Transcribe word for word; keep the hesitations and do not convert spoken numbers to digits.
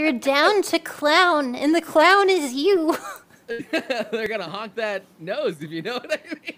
You're down to clown, and the clown is you. They're gonna honk that nose, if you know what I mean.